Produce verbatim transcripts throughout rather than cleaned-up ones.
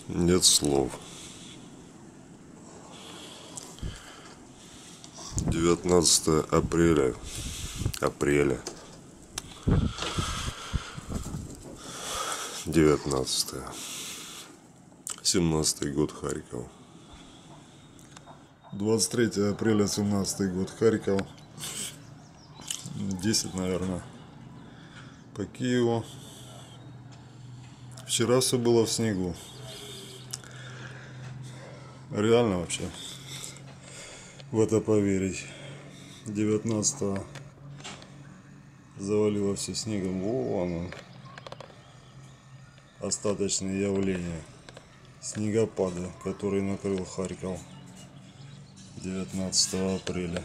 Нет слов. девятнадцатое апреля. Апреля. девятнадцатое. семнадцатый год, Харьков. двадцать третьего апреля, семнадцатый год, Харьков. десять, наверное, по Киеву. Вчера все было в снегу. Реально вообще в это поверить. девятнадцатого завалило все снегом. Вон он. Остаточные явления снегопада, который накрыл Харьков девятнадцатого апреля.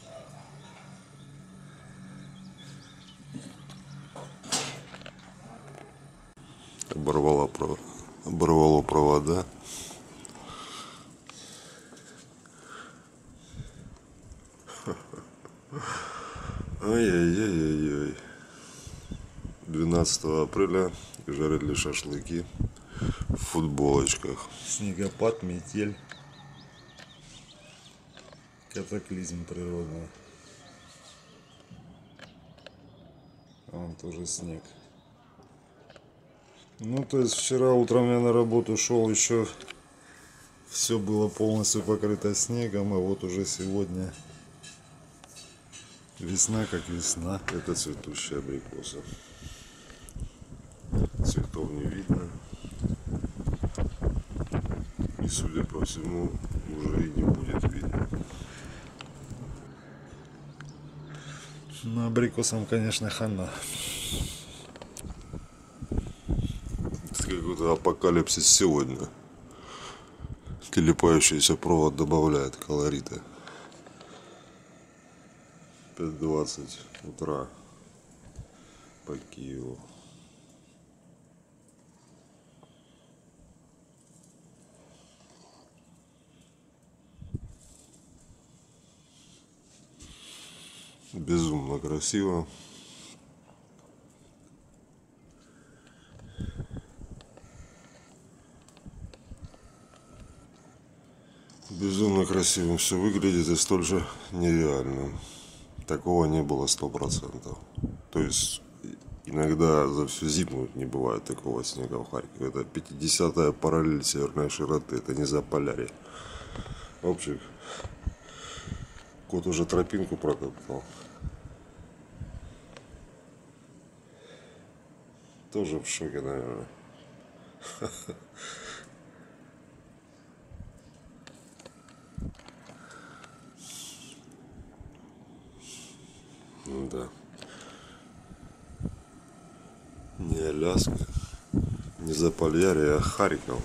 Оборвало, оборвало провода. Ай-яй-яй-яй-яй. двенадцатого апреля жарили шашлыки в футболочках. Снегопад, метель, катаклизм природный. А вон тоже снег. Ну, то есть вчера утром я на работу шел, еще все было полностью покрыто снегом, а вот уже сегодня весна как весна. Это цветущие абрикосы. Цветов не видно. И, судя по всему, уже и не будет видно. Ну, абрикосам, конечно, хана. Это какой-то апокалипсис сегодня. Телепающийся провод добавляет колорита. пять двадцать утра по Киеву. Безумно красиво. Безумно красивым все выглядит и столь же нереальным. Такого не было сто процентов. То есть иногда за всю зиму не бывает такого снега в Харькове. Это пятидесятая параллель северной широты. Это не Заполярье. В общем, кот уже тропинку протоптал. Тоже в шоке, наверное. Ну да. Не Аляска, не Заполярье, а Харьков.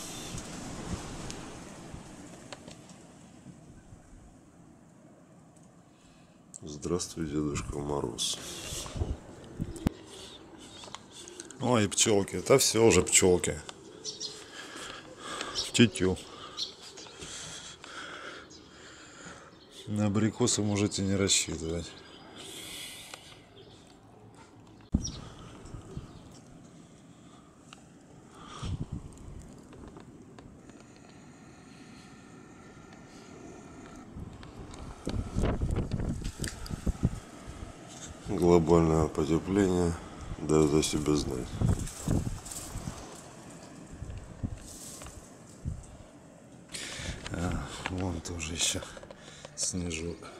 Здравствуй, Дедушка Мороз. Ой, пчелки, это все уже пчелки. Тютю. На абрикосы можете не рассчитывать. Глобальное потепление дает о себе знать. А, вон тоже еще снежок.